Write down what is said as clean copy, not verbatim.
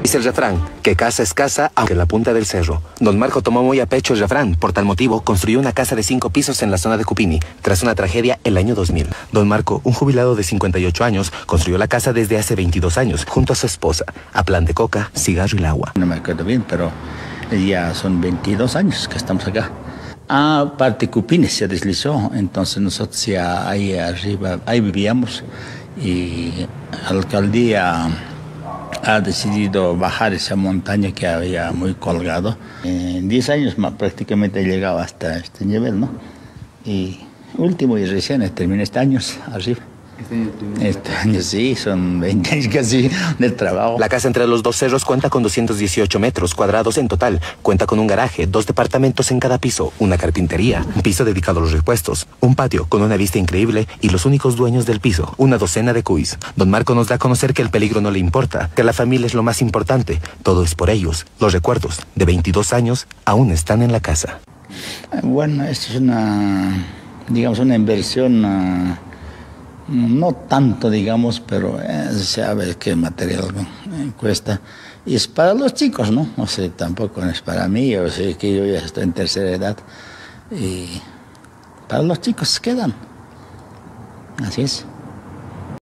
Dice el refrán, que casa es casa, aunque en la punta del cerro. Don Marco tomó muy a pecho el refrán. Por tal motivo, construyó una casa de 5 pisos en la zona de Cupini, tras una tragedia el año 2000. Don Marco, un jubilado de 58 años, construyó la casa desde hace 22 años, junto a su esposa, a plan de coca, cigarro y el agua. No me acuerdo bien, pero ya son 22 años que estamos acá. Parte Cupini se deslizó, entonces nosotros ya ahí arriba, ahí vivíamos, y la alcaldía ha decidido bajar esa montaña que había muy colgado. En 10 años más prácticamente he llegado hasta este nivel, ¿no? Y último y recién terminé este año arriba. Este año sí, son 20 años casi del trabajo. La casa entre los dos cerros cuenta con 218 metros cuadrados en total. Cuenta con un garaje, 2 departamentos en cada piso, una carpintería, un piso dedicado a los repuestos, un patio con una vista increíble y los únicos dueños del piso, una docena de cuis. Don Marco nos da a conocer que el peligro no le importa, que la familia es lo más importante. Todo es por ellos. Los recuerdos de 22 años aún están en la casa. Bueno, esto es una inversión... no tanto, digamos, pero se sabe qué material cuesta. Y es para los chicos, ¿no? O sea, tampoco es para mí, o sea, que yo ya estoy en tercera edad. Y para los chicos quedan. Así es.